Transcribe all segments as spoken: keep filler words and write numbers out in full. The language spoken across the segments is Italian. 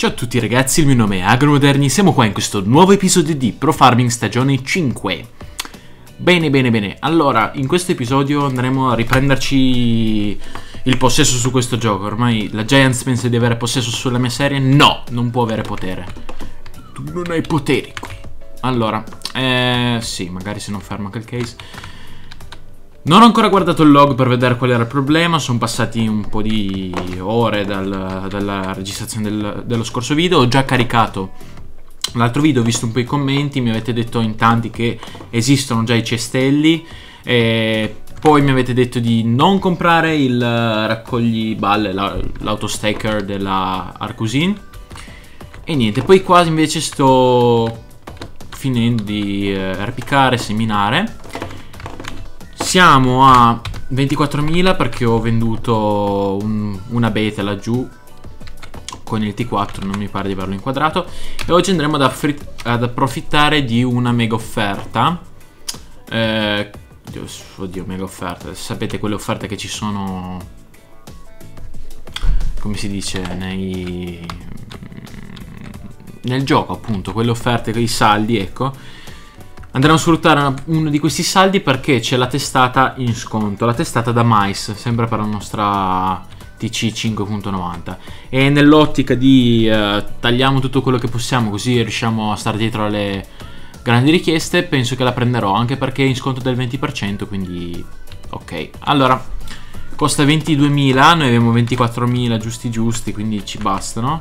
Ciao a tutti ragazzi, il mio nome è Agromoderni, siamo qua in questo nuovo episodio di Pro Farming stagione cinque. Bene bene bene, allora in questo episodio andremo a riprenderci il possesso su questo gioco. Ormai la Giants pensa di avere possesso sulla mia serie, no, non può avere potere. Tu non hai poteri qui. Allora, eh, sì, magari se non fermo anche il case. Non ho ancora guardato il log per vedere qual era il problema, sono passati un po' di ore dal, dalla registrazione del, dello scorso video. Ho già caricato l'altro video, ho visto un po' i commenti, mi avete detto in tanti che esistono già i cestelli, e poi mi avete detto di non comprare il raccogli balle, l'autostaker della Arcusin, e niente, poi qua invece sto finendo di eh, replicare, seminare. Siamo a ventiquattromila perché ho venduto un, una beta laggiù con il T quattro, non mi pare di averlo inquadrato. E oggi andremo ad, ad approfittare di una mega offerta. Eh, oddio, mega offerta. Sapete quelle offerte che ci sono, come si dice, nei, nel gioco appunto, quelle offerte con i saldi, ecco. Andremo a sfruttare uno di questi saldi perché c'è la testata in sconto, la testata da mais, sempre per la nostra T C cinque punto novanta. E nell'ottica di eh, tagliamo tutto quello che possiamo, così riusciamo a stare dietro alle grandi richieste, penso che la prenderò, anche perché è in sconto del venti per cento, quindi ok. Allora, costa ventiduemila, noi abbiamo ventiquattromila giusti giusti, quindi ci bastano.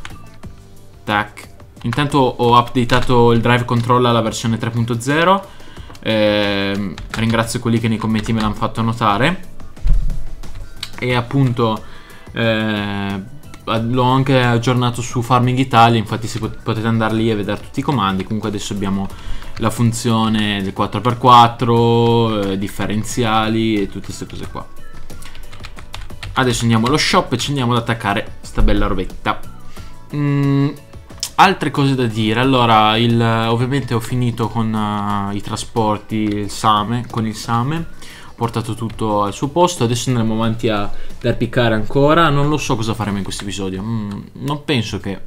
Tac. Intanto ho updateato il drive control alla versione tre punto zero, eh, ringrazio quelli che nei commenti me l'hanno fatto notare, e appunto eh, l'ho anche aggiornato su Farming Italia, infatti se pot potete andare lì e vedere tutti i comandi. Comunque adesso abbiamo la funzione del quattro per quattro, eh, differenziali e tutte queste cose qua. Adesso andiamo allo shop e ci andiamo ad attaccare sta bella robetta. mm. Altre cose da dire, allora il, ovviamente ho finito con uh, i trasporti, il same, con il same, ho portato tutto al suo posto, adesso andremo avanti a derpicare ancora, non lo so cosa faremo in questo episodio, mm, non penso che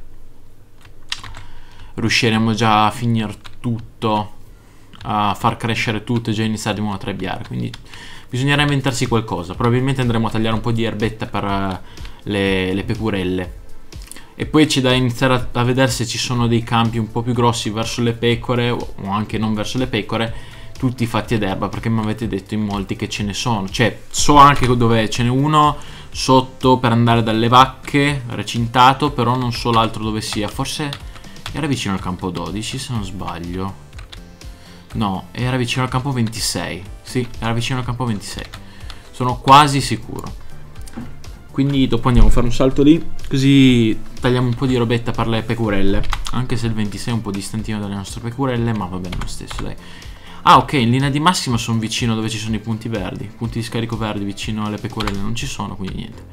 riusciremo già a finire tutto, a far crescere tutto e già iniziare a trebbiare, quindi bisognerà inventarsi qualcosa, probabilmente andremo a tagliare un po' di erbetta per uh, le, le pecorelle. E poi c'è da iniziare a vedere se ci sono dei campi un po' più grossi verso le pecore, o anche non verso le pecore, tutti fatti ad erba, perché mi avete detto in molti che ce ne sono. Cioè, so anche dove ce n'è uno sotto per andare dalle vacche, recintato, però non so l'altro dove sia. Forse era vicino al campo dodici, se non sbaglio. No, era vicino al campo ventisei. Sì, era vicino al campo ventisei. Sono quasi sicuro. Quindi dopo andiamo a fare un salto lì, così tagliamo un po' di robetta per le pecorelle. Anche se il ventisei è un po' distantino dalle nostre pecorelle, ma va bene lo stesso, dai. Ah, ok, in linea di massima sono vicino dove ci sono i punti verdi. Punti di scarico verdi vicino alle pecorelle non ci sono, quindi niente.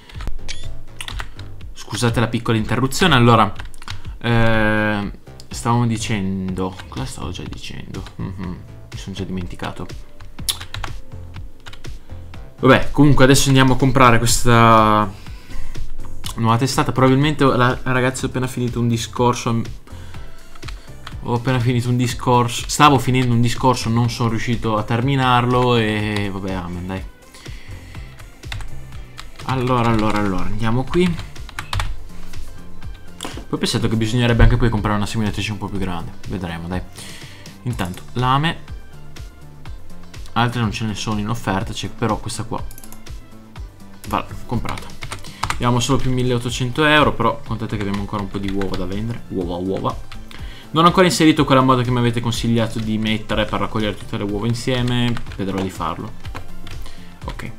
Scusate la piccola interruzione. Allora, eh, stavamo dicendo... Cosa stavo già dicendo? Mm-hmm, mi sono già dimenticato. Vabbè, comunque adesso andiamo a comprare questa nuova testata. Probabilmente la, ragazzi, ho appena finito un discorso. Ho appena finito un discorso. Stavo finendo un discorso, non sono riuscito a terminarlo e vabbè, amen, dai. Allora, allora, allora, andiamo qui. Poi ho pensato che bisognerebbe anche poi comprare una seminatrice un po' più grande. Vedremo, dai. Intanto, lame. Altre non ce ne sono in offerta, c'è però questa qua. Vale, comprata. Abbiamo solo più milleottocento euro, però contate che abbiamo ancora un po' di uova da vendere. Uova, uova. Non ho ancora inserito quella moda che mi avete consigliato di mettere per raccogliere tutte le uova insieme. Vedrò di farlo. Ok.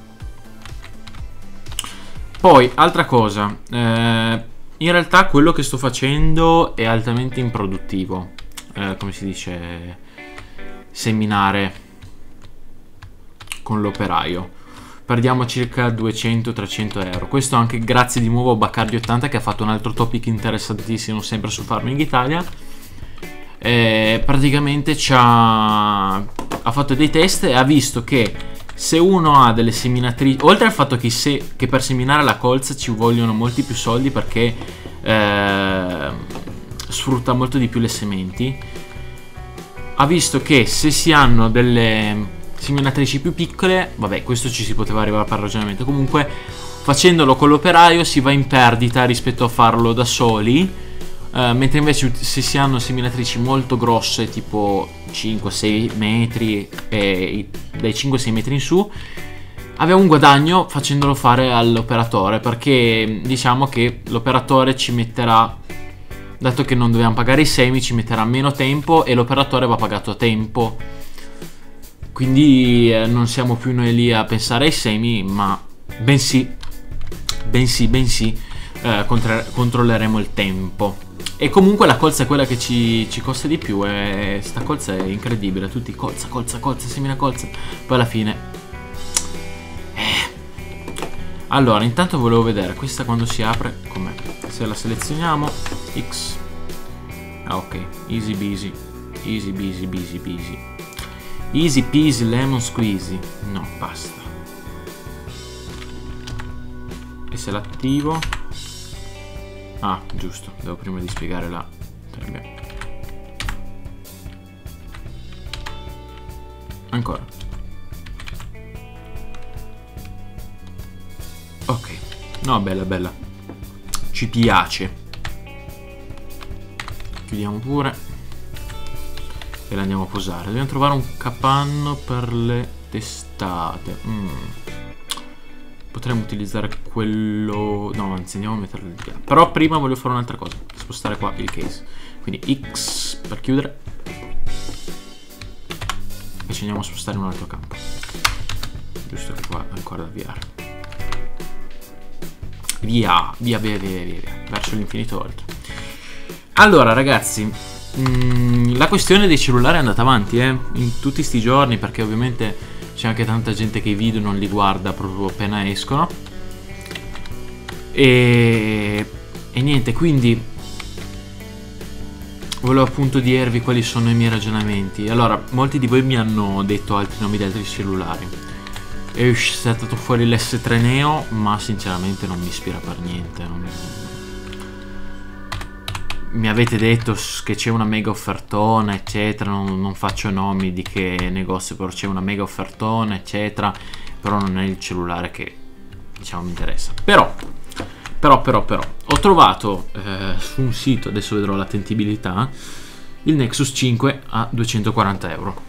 Poi, altra cosa. Eh, in realtà quello che sto facendo è altamente improduttivo. Eh, come si dice? Seminare con l'operaio. Perdiamo circa duecento trecento euro. Questo anche grazie di nuovo a Baccardi ottanta, che ha fatto un altro topic interessantissimo sempre su Farming Italia. E praticamente ci ha, ha fatto dei test e ha visto che se uno ha delle seminatrici, oltre al fatto che, se, che per seminare la colza ci vogliono molti più soldi, perché eh, sfrutta molto di più le sementi. Ha visto che se si hanno delle seminatrici più piccole, vabbè, questo ci si poteva arrivare per ragionamento, comunque facendolo con l'operaio si va in perdita rispetto a farlo da soli, eh, mentre invece se si hanno seminatrici molto grosse, tipo cinque sei metri, e dai cinque sei metri in su, abbiamo un guadagno facendolo fare all'operatore, perché diciamo che l'operatore ci metterà, dato che non dobbiamo pagare i semi, ci metterà meno tempo e l'operatore va pagato a tempo. Quindi eh, non siamo più noi lì a pensare ai semi, ma bensì, bensì, bensì eh, controlleremo il tempo. E comunque la colza è quella che ci, ci costa di più, e sta colza è incredibile, tutti colza, colza, colza, semina colza, poi alla fine... Eh. Allora, intanto volevo vedere, questa quando si apre, com'è? Se la selezioniamo, X, ah ok, easy busy, easy busy, busy, busy. Easy peasy lemon squeezy. No, basta. E se l'attivo... Ah, giusto. Devo prima di spiegare la... Ancora. Ok. No, bella, bella. Ci piace. Chiudiamo pure. E la andiamo a posare. Dobbiamo trovare un capanno per le testate. mm. Potremmo utilizzare quello... No, anzi, andiamo a metterlo di là. Però prima voglio fare un'altra cosa. Spostare qua il case. Quindi X per chiudere. E ci andiamo a spostare in un altro campo. Giusto che qua è ancora da avviare. Via, via, via, via, via, via. Verso l'infinito oltre. Allora, ragazzi... Mm, la questione dei cellulari è andata avanti eh, in tutti sti giorni, perché ovviamente c'è anche tanta gente che i video non li guarda proprio appena escono, e, e niente, quindi volevo appunto dirvi quali sono i miei ragionamenti. Allora, molti di voi mi hanno detto altri nomi di altri cellulari, è saltato fuori l'S tre Neo, ma sinceramente non mi ispira per niente. Non... Mi avete detto che c'è una mega offertona, eccetera. Non, non faccio nomi di che negozio, però c'è una mega offertona, eccetera. Però non è il cellulare che, diciamo, mi interessa. Però, però, però, però, ho trovato eh, su un sito, adesso vedrò la tendibilità, il Nexus cinque a duecentoquaranta euro.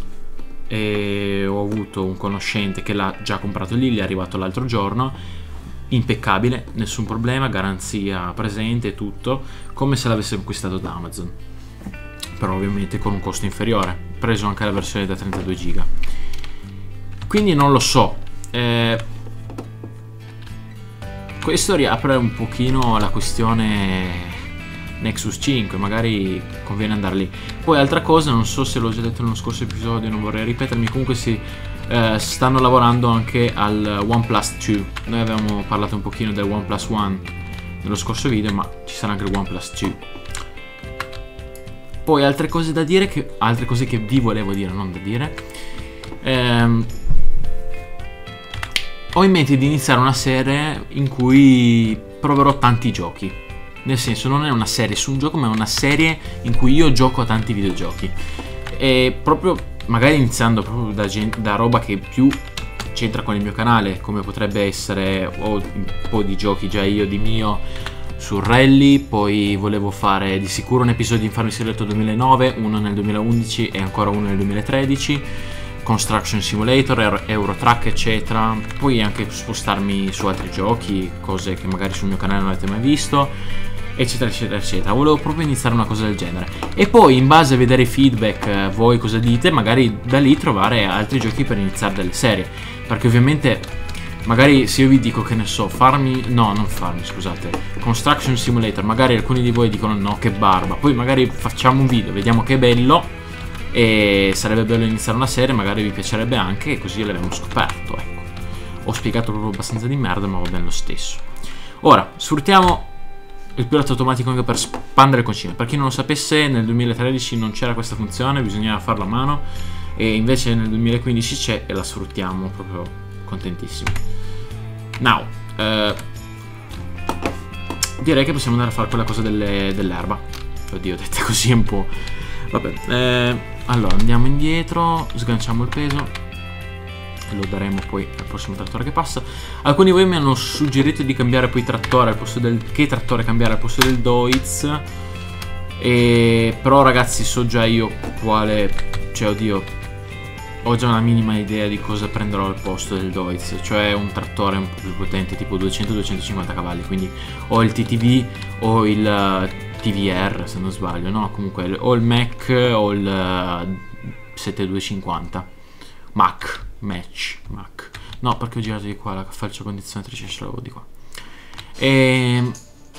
E ho avuto un conoscente che l'ha già comprato lì, gli è arrivato l'altro giorno. Impeccabile, nessun problema, garanzia presente, tutto come se l'avesse acquistato da Amazon, però ovviamente con un costo inferiore. Preso anche la versione da trentadue giga, quindi non lo so, eh, questo riapre un pochino la questione Nexus cinque, magari conviene andare lì. Poi altra cosa, non so se l'ho già detto nello scorso episodio, non vorrei ripetermi, comunque si eh, stanno lavorando anche al OnePlus due. Noi avevamo parlato un pochino del OnePlus One nello scorso video, ma ci sarà anche il OnePlus due. Poi altre cose da dire, che, altre cose che vi volevo dire, non da dire, ehm, ho in mente di iniziare una serie in cui proverò tanti giochi. Nel senso, non è una serie su un gioco, ma è una serie in cui io gioco a tanti videogiochi. E proprio, magari iniziando proprio da, da roba che più c'entra con il mio canale, come potrebbe essere, ho un po' di giochi già io di mio sul rally. Poi volevo fare di sicuro un episodio di Farming Simulator duemilanove, uno nel duemilaundici e ancora uno nel duemilatredici, Construction Simulator, Eurotrack, eccetera. Poi anche spostarmi su altri giochi, cose che magari sul mio canale non avete mai visto, eccetera eccetera eccetera. Volevo proprio iniziare una cosa del genere, e poi in base a vedere i feedback, eh, voi cosa dite, magari da lì trovare altri giochi per iniziare delle serie. Perché ovviamente magari se io vi dico, che ne so, farmi, no non farmi, scusate, Construction Simulator, magari alcuni di voi dicono no che barba, poi magari facciamo un video, vediamo che bello, e sarebbe bello iniziare una serie, magari vi piacerebbe anche, e così l'abbiamo scoperto, ecco. Ho spiegato proprio abbastanza di merda, ma va bene lo stesso. Ora sfruttiamo il pilota automatico anche per spandere il concime. Per chi non lo sapesse, nel duemilatredici non c'era questa funzione, bisognava farla a mano, e invece nel duemilaquindici c'è e la sfruttiamo, proprio contentissimi. Now, eh, direi che possiamo andare a fare quella cosa delle, dell'erba. Oddio, dette così è un po'... Vabbè, eh, allora andiamo indietro, sganciamo il peso e lo daremo poi al prossimo trattore che passa. Alcuni di voi mi hanno suggerito di cambiare poi trattore al posto del... che trattore cambiare al posto del Deutz. E... però ragazzi so già io quale... cioè oddio, ho già una minima idea di cosa prenderò al posto del Deutz. Cioè un trattore un po' più potente, tipo duecento duecentocinquanta cavalli. Quindi o il T T V o il T V R, se non sbaglio, no? Comunque o il Mac o il settantaduecentocinquanta Mac. Match Mac. No, perché ho girato di qua la falcia condizionatrice, ce l'avevo di qua. E...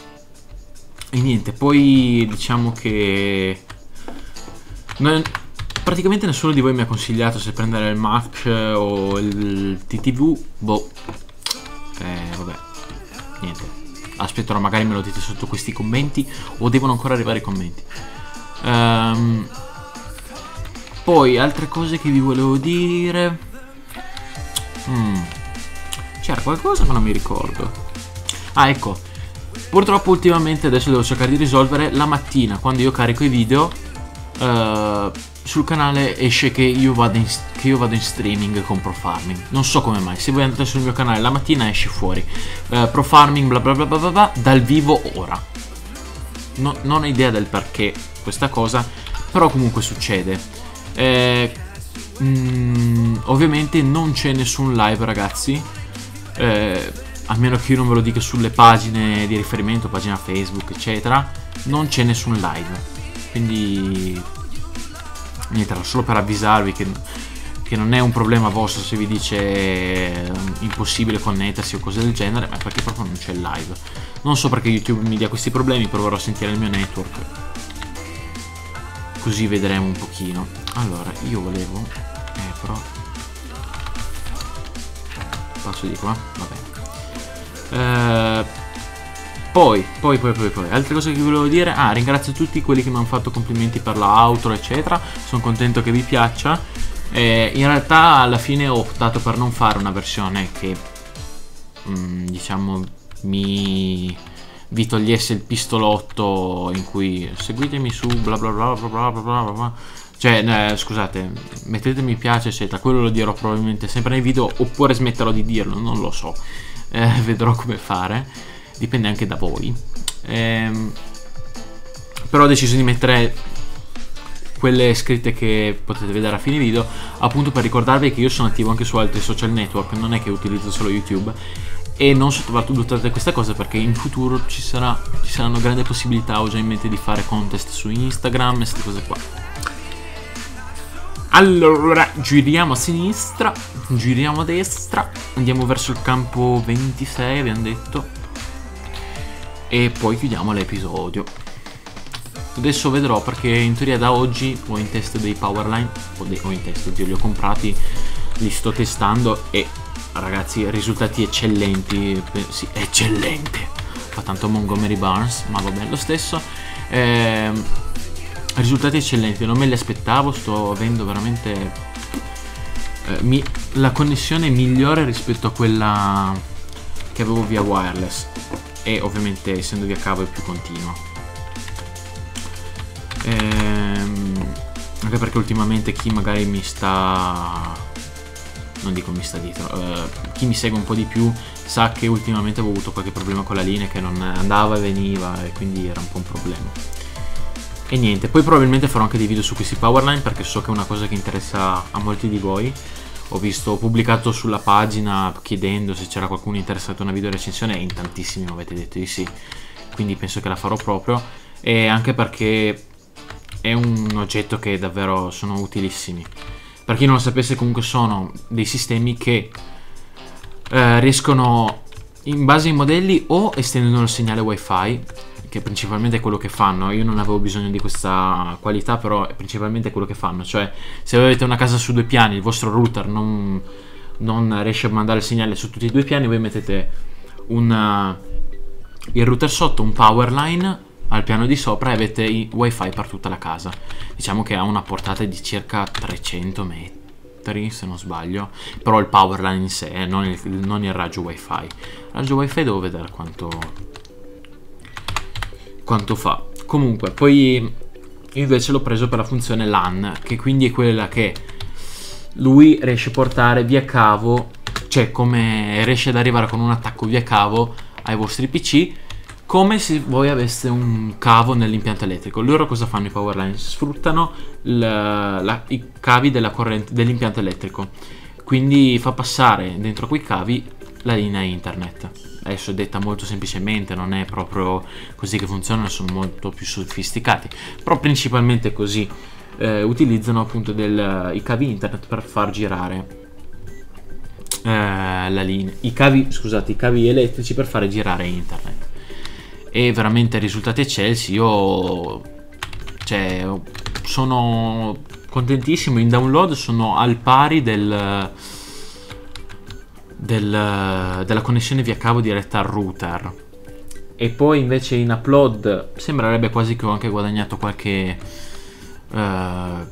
e niente, poi diciamo che non... praticamente nessuno di voi mi ha consigliato se prendere il Mac o il T T V. Boh. Eh, vabbè. Niente. Aspetterò, magari me lo dite sotto questi commenti o devono ancora arrivare i commenti. Um, poi altre cose che vi volevo dire. Mm. C'era qualcosa ma non mi ricordo. Ah, ecco. Purtroppo ultimamente, adesso devo cercare di risolvere, la mattina quando io carico i video uh, sul canale esce che io, vado in, che io vado in streaming con Pro Farming. Non so come mai. Se voi andate sul mio canale la mattina esce fuori uh, Pro Farming bla bla bla bla bla dal vivo ora. No, non ho idea del perché questa cosa, però comunque succede. Eh, mm, ovviamente non c'è nessun live, ragazzi. Eh, a meno che io non ve lo dica sulle pagine di riferimento, pagina Facebook eccetera, non c'è nessun live. Quindi niente, era solo per avvisarvi che, che non è un problema vostro se vi dice eh, impossibile connettersi o cose del genere, ma perché proprio non c'è il live. Non so perché YouTube mi dia questi problemi, proverò a sentire il mio network, così vedremo un pochino. Allora, io volevo eh però passo di qua, va bene. Eh, poi, poi, poi, poi, poi, altre cose che vi volevo dire. Ah, ringrazio tutti quelli che mi hanno fatto complimenti per la outro, eccetera. Sono contento che vi piaccia. Eh, in realtà, alla fine ho optato per non fare una versione che, mh, diciamo, mi vi togliesse il pistolotto in cui seguitemi su bla bla bla bla bla bla bla bla. Cioè, eh, scusate, mettete mi piace, eccetera. Quello lo dirò probabilmente sempre nei video, oppure smetterò di dirlo, non lo so. Eh, vedrò come fare, dipende anche da voi. Ehm, però ho deciso di mettere quelle scritte che potete vedere a fine video, appunto per ricordarvi che io sono attivo anche su altri social network, non è che utilizzo solo YouTube. E non sottovalutate questa cosa, perché in futuro ci, sarà, ci saranno grandi possibilità. Ho già in mente di fare contest su Instagram e queste cose qua. Allora, giriamo a sinistra, giriamo a destra, andiamo verso il campo ventisei, abbiamo detto, e poi chiudiamo l'episodio. Adesso vedrò, perché in teoria da oggi ho in testa dei Powerline, o, dei, ho in testa, oddio, li ho comprati, li sto testando e ragazzi, risultati eccellenti. Sì, eccellente, fa tanto Montgomery Barnes, ma va bene lo stesso. Ehm... risultati eccellenti, non me li aspettavo. Sto avendo veramente eh, mi, la connessione migliore rispetto a quella che avevo via wireless, e ovviamente essendo via cavo è più continua. Ehm, anche perché ultimamente chi magari mi sta, non dico mi sta dietro, eh, chi mi segue un po' di più sa che ultimamente avevo avuto qualche problema con la linea, che non andava e veniva, e quindi era un po' un problema. E niente, poi probabilmente farò anche dei video su questi Powerline, perché so che è una cosa che interessa a molti di voi. Ho visto, ho pubblicato sulla pagina chiedendo se c'era qualcuno interessato a una video recensione, e in tantissimi mi avete detto di sì, quindi penso che la farò proprio. E anche perché è un oggetto che davvero sono utilissimi. Per chi non lo sapesse, comunque sono dei sistemi che eh, riescono, in base ai modelli, o estendono il segnale wifi, che principalmente è quello che fanno. Io non avevo bisogno di questa qualità, però è principalmente quello che fanno. Cioè, se avete una casa su due piani, il vostro router non, non riesce a mandare il segnale su tutti e due i piani, voi mettete un, il router sotto, un Powerline al piano di sopra, e avete i wifi per tutta la casa. Diciamo che ha una portata di circa trecento metri, se non sbaglio, però il Powerline in sé, non il, non il raggio wifi. Il raggio wifi devo vedere quanto... quanto fa. Comunque, poi io invece l'ho preso per la funzione LAN, che quindi è quella che lui riesce a portare via cavo, cioè come riesce ad arrivare con un attacco via cavo ai vostri P C, come se voi aveste un cavo nell'impianto elettrico. Loro cosa fanno i Powerline? Sfruttano la, la, i cavi della corrente dell'impianto elettrico, quindi fa passare dentro quei cavi la linea internet. Adesso è detta molto semplicemente, non è proprio così che funzionano, sono molto più sofisticati, però principalmente così. Eh, utilizzano appunto del, i cavi internet per far girare eh, la linea, i cavi, scusate, i cavi elettrici per fare girare internet. E veramente risultati eccelsi. Io cioè sono contentissimo. In download sono al pari del, del della connessione via cavo diretta al router, e poi invece in upload sembrerebbe quasi che ho anche guadagnato qualche uh,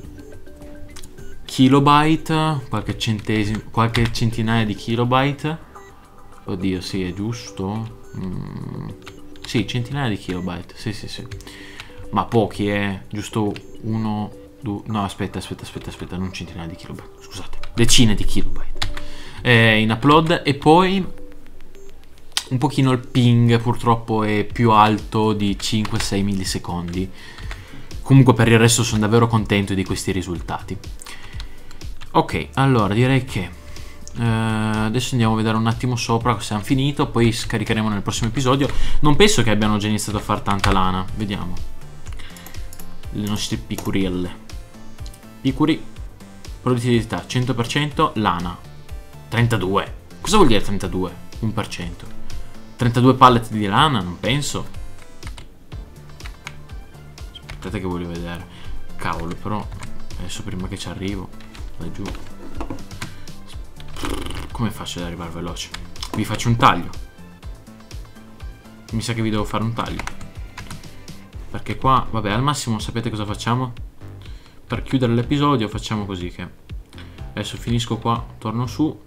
kilobyte, qualche centesimo, qualche centinaia di kilobyte. Oddio, sì, è giusto. Mm. Sì, centinaia di kilobyte, sì sì sì, ma pochi, eh, giusto uno, due, no aspetta aspetta aspetta aspetta, non centinaia di kilobyte, scusate, decine di kilobyte eh, in upload. E poi un pochino il ping purtroppo è più alto di cinque sei millisecondi. Comunque per il resto sono davvero contento di questi risultati. Ok, allora direi che Uh, adesso andiamo a vedere un attimo sopra se hanno finito, poi scaricheremo nel prossimo episodio. Non penso che abbiano già iniziato a fare tanta lana. Vediamo le nostre picurielle. Picuri, produttività cento per cento, lana trentadue. Cosa vuol dire trentadue? uno per cento. trentadue pallet di lana? Non penso. Aspettate che voglio vedere. Cavolo, però adesso prima che ci arrivo laggiù, come faccio ad arrivare veloce? Vi faccio un taglio. Mi sa che vi devo fare un taglio, perché qua, vabbè, al massimo sapete cosa facciamo? Per chiudere l'episodio facciamo così, che adesso finisco qua, torno su.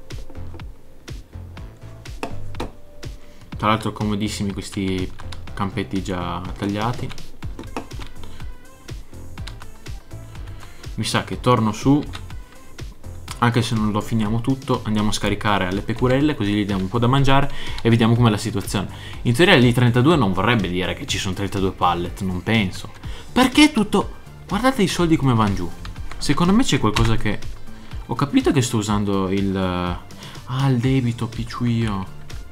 Tra l'altro comodissimi questi campetti già tagliati. Mi sa che torno su, anche se non lo finiamo tutto, andiamo a scaricare alle pecorelle, così gli diamo un po' da mangiare e vediamo com'è la situazione. In teoria lì trentadue non vorrebbe dire che ci sono trentadue pallet, non penso. Perché tutto... Guardate i soldi come vanno giù. Secondo me c'è qualcosa che... Ho capito che sto usando il... Ah, il debito, picciuio.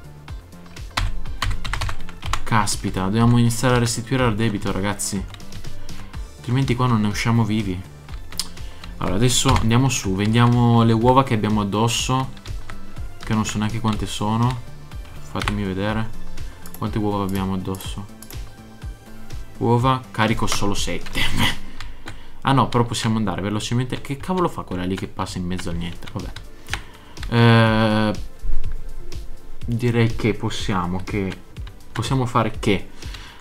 Caspita, dobbiamo iniziare a restituire al debito, ragazzi. Altrimenti qua non ne usciamo vivi. Allora adesso andiamo su, vendiamo le uova che abbiamo addosso, che non so neanche quante sono. Fatemi vedere quante uova abbiamo addosso. Uova, carico solo sette. Ah no, però possiamo andare velocemente. Che cavolo fa quella lì che passa in mezzo al niente? Vabbè, eh, direi che possiamo che possiamo fare che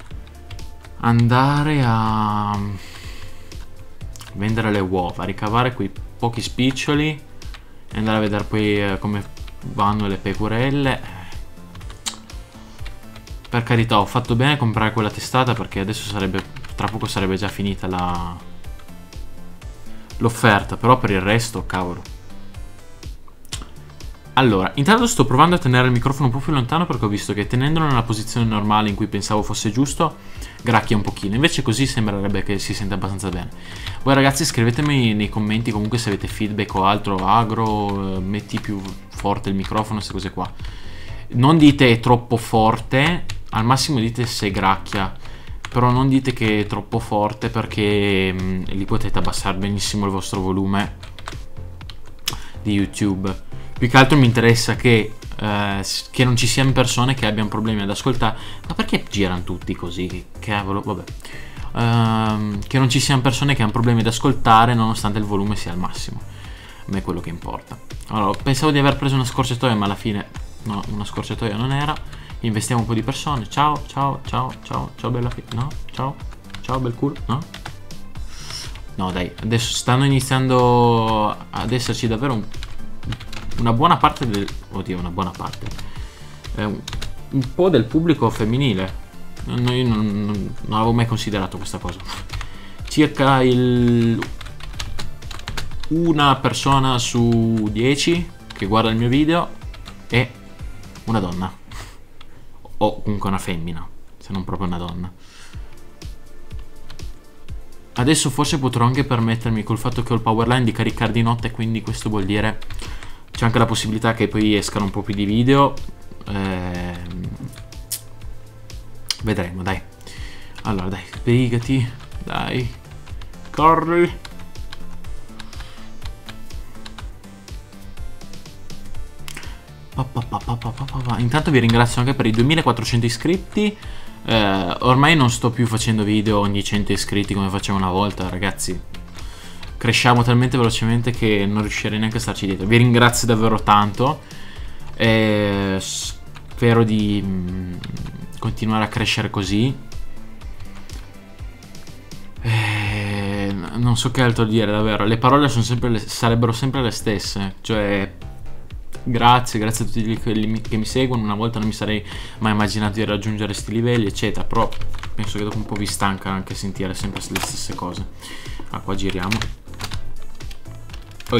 andare a vendere le uova, ricavare quei pochi spiccioli e andare a vedere poi eh, come vanno le pecorelle. Per carità, ho fatto bene a comprare quella testata, perché adesso sarebbe, tra poco sarebbe già finita la l'offerta, però per il resto, cavolo. Allora, intanto sto provando a tenere il microfono un po' più lontano, perché ho visto che tenendolo nella posizione normale in cui pensavo fosse giusto, gracchia un pochino. Invece così sembrerebbe che si senta abbastanza bene. Voi ragazzi scrivetemi nei commenti comunque se avete feedback o altro. Agro, eh, metti più forte il microfono, queste cose qua. Non dite è troppo forte, al massimo dite se gracchia, però non dite che è troppo forte, perché mh, lì potete abbassare benissimo il vostro volume di YouTube. Più che altro mi interessa che, eh, che non ci siano persone che abbiano problemi ad ascoltare. Ma perché girano tutti così? Che cavolo, vabbè. Uh, che non ci siano persone che hanno problemi ad ascoltare nonostante il volume sia al massimo. A me è quello che importa. Allora, pensavo di aver preso una scorciatoia, ma alla fine no, una scorciatoia non era. Investiamo un po' di persone. Ciao, ciao, ciao, ciao, ciao bella fi- no, ciao, ciao bel culo, no? No dai, adesso stanno iniziando ad esserci davvero un una buona parte del... oddio, una buona parte eh, un, un po' del pubblico femminile. No, io non, non, non avevo mai considerato questa cosa. Circa il una persona su dieci che guarda il mio video è una donna, o comunque una femmina, se non proprio una donna. Adesso forse potrò anche permettermi, col fatto che ho il powerline, di caricare di notte, quindi questo vuol dire c'è anche la possibilità che poi escano un po' più di video. Ehm, vedremo, dai. Allora, dai, sbrigati, dai, corri. Pa, pa, pa, pa, pa, pa, pa. Intanto vi ringrazio anche per i duemilaquattrocento iscritti. Eh, ormai non sto più facendo video ogni cento iscritti come facevo una volta, ragazzi. Cresciamo talmente velocemente che non riuscirei neanche a starci dietro. Vi ringrazio davvero tanto. Eh, spero di mh, continuare a crescere così. Eh, non so che altro dire, davvero. Le parole sono sempre le, sarebbero sempre le stesse. Cioè, grazie, grazie a tutti quelli che mi seguono. Una volta non mi sarei mai immaginato di raggiungere questi livelli, eccetera. Però penso che dopo un po' vi stanca anche sentire sempre le stesse cose. Ah, qua giriamo. Poi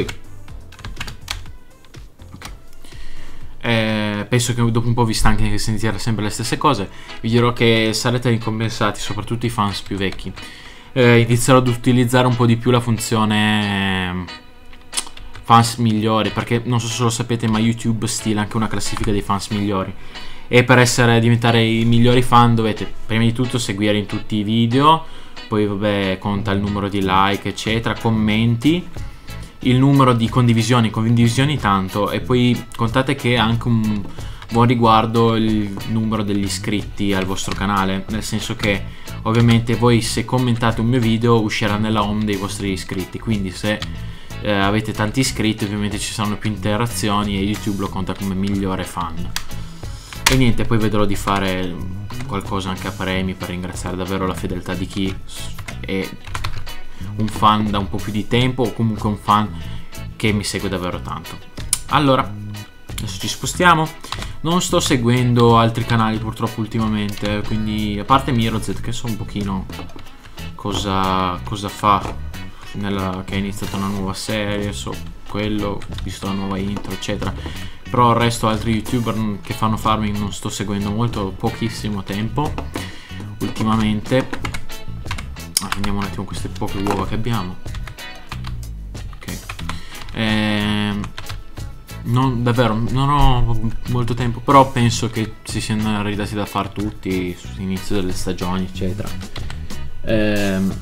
okay. eh, penso che dopo un po' vi stanchi anche sentire sempre le stesse cose. Vi dirò che sarete ricompensati, soprattutto i fans più vecchi. eh, Inizierò ad utilizzare un po' di più la funzione fans migliori, perché non so se lo sapete, ma YouTube stila anche una classifica dei fans migliori, e per essere diventare i migliori fan dovete prima di tutto seguire in tutti i video, poi vabbè conta il numero di like eccetera, commenti, il numero di condivisioni, condivisioni tanto, e poi contate che anche un buon riguardo il numero degli iscritti al vostro canale, nel senso che ovviamente voi se commentate un mio video uscirà nella home dei vostri iscritti, quindi se eh, avete tanti iscritti ovviamente ci saranno più interazioni e YouTube lo conta come migliore fan. E niente, poi vedrò di fare qualcosa anche a premi per ringraziare davvero la fedeltà di chi è un fan da un po' più di tempo, o comunque un fan che mi segue davvero tanto. Allora, adesso ci spostiamo. Non sto seguendo altri canali purtroppo ultimamente, quindi a parte Mirozet che so un pochino cosa, cosa fa, nella, che ha iniziato una nuova serie, so quello, ho visto la nuova intro eccetera, però il resto altri youtuber che fanno farming non sto seguendo molto, pochissimo tempo ultimamente. Ah, vediamo un attimo queste poche uova che abbiamo. Ok. Ehm, non, davvero, non ho molto tempo, però penso che si siano ridati da far tutti all'inizio delle stagioni, eccetera. Ehm,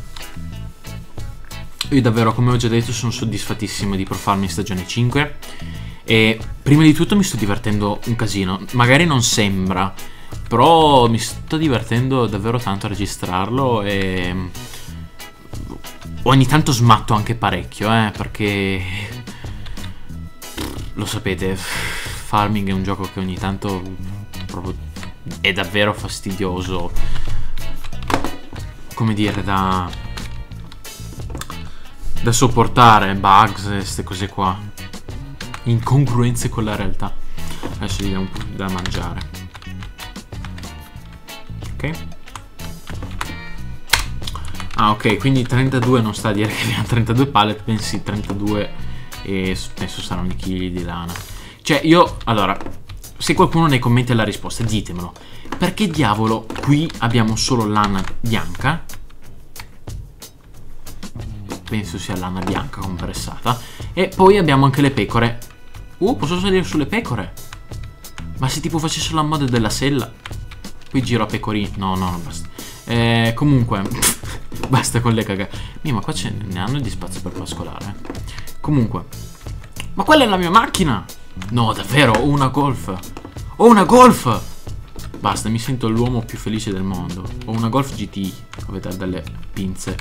io davvero, come ho già detto, sono soddisfattissimo di Pro Farming stagione cinque. E prima di tutto mi sto divertendo un casino. Magari non sembra, però mi sto divertendo davvero tanto a registrarlo, e ogni tanto smatto anche parecchio, eh, perché lo sapete, Farming è un gioco che ogni tanto proprio è davvero fastidioso, come dire, da, da sopportare, bugs e queste cose qua, incongruenze con la realtà. Adesso gli diamo un po' da mangiare. Ok. Ah, ok, quindi trentadue non sta a dire che abbiamo trentadue pallet, bensì trentadue e penso saranno i chili di lana. Cioè io, allora, se qualcuno nei commenti ha la risposta, ditemelo. Perché diavolo qui abbiamo solo lana bianca? Penso sia lana bianca compressata. E poi abbiamo anche le pecore. Uh, posso salire sulle pecore? Ma se tipo facessi la mod della sella, poi giro a pecorino. No, no, no, basta. Eh, comunque, basta con le cagate. Mì, ma qua ce ne hanno di spazio per pascolare. Comunque, ma quella è la mia macchina! No, davvero, ho una Golf. Ho una Golf! Basta, mi sento l'uomo più felice del mondo. Ho una Golf G T, a vedere dalle pinze.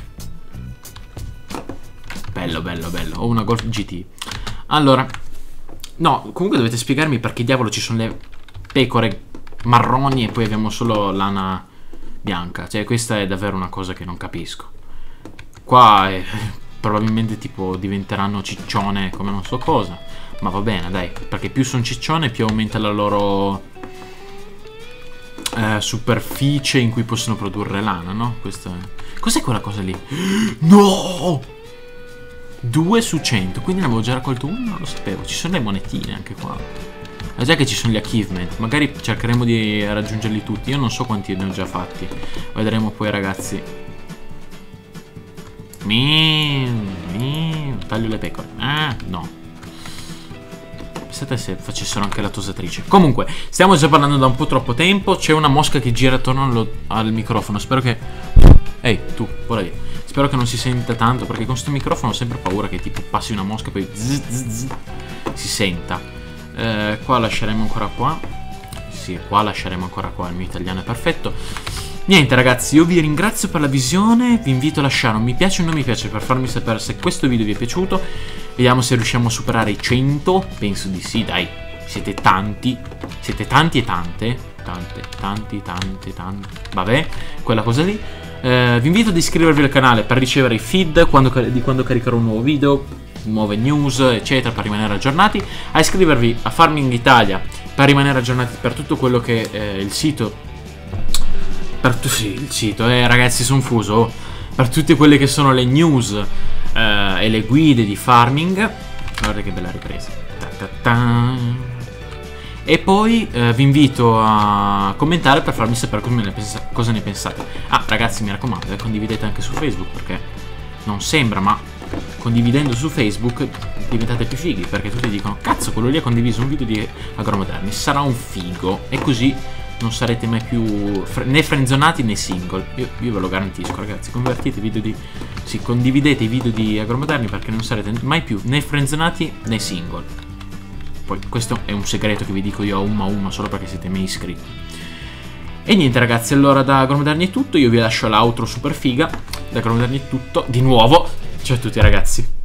Bello, bello, bello. Ho una Golf G T. Allora, no, comunque dovete spiegarmi perché diavolo ci sono le pecore marroni e poi abbiamo solo lana bianca. Cioè, questa è davvero una cosa che non capisco. Qua è, probabilmente tipo diventeranno ciccione come non so cosa, ma va bene, dai, perché più sono ciccione più aumenta la loro eh, superficie in cui possono produrre lana, no? Questo è... Cos'è quella cosa lì? No! due su cento, quindi ne avevo già raccolto uno, non lo sapevo. Ci sono le monetine anche qua. Ma già che ci sono gli achievement, magari cercheremo di raggiungerli tutti. Io non so quanti ne ho già fatti. Vedremo poi, ragazzi. Mi, mi, taglio le pecore. Ah, no. Pensate se facessero anche la tosatrice. Comunque, stiamo già parlando da un po' troppo tempo. C'è una mosca che gira attorno allo, al microfono. Spero che... Ehi, tu, ora lì. Spero che non si senta tanto, perché con sto microfono ho sempre paura che tipo passi una mosca e poi zzz, zzz, zzz, si senta. Eh, qua lasceremo ancora qua. Sì, qua lasceremo ancora qua. Il mio italiano è perfetto. Niente ragazzi, io vi ringrazio per la visione. Vi invito a lasciare un mi piace o un non mi piace per farmi sapere se questo video vi è piaciuto. Vediamo se riusciamo a superare i cento. Penso di sì, dai. Siete tanti. Siete tanti e tante. Tante, tanti, tante, tante. Vabbè, quella cosa lì. Eh, vi invito ad iscrivervi al canale per ricevere i feed quando, di quando caricherò un nuovo video, nuove news, eccetera, per rimanere aggiornati. A iscrivervi a Farming Italia per rimanere aggiornati per tutto quello che è il sito. Per tu sì, il sito, eh, ragazzi, sono fuso. Per tutte quelle che sono le news eh, e le guide di farming. Guardate che bella ripresa. Ta ta ta. E poi eh, vi invito a commentare per farmi sapere cosa ne, cosa ne pensate. Ah, ragazzi, mi raccomando, eh, condividete anche su Facebook, perché non sembra, ma condividendo su Facebook diventate più fighi, perché tutti dicono cazzo, quello lì ha condiviso un video di Agromoderni, sarà un figo. E così non sarete mai più fre né frenzonati né single. Io, io ve lo garantisco, ragazzi. Convertite i video di... Sì, condividete i video di Agromoderni, perché non sarete mai più né frenzonati né single. Poi questo è un segreto che vi dico io a uno a uno, solo perché siete miei iscritti. E niente ragazzi, allora da Agromoderni è tutto. Io vi lascio l'outro super figa. Da Agromoderni è tutto. Di nuovo, ciao a tutti ragazzi.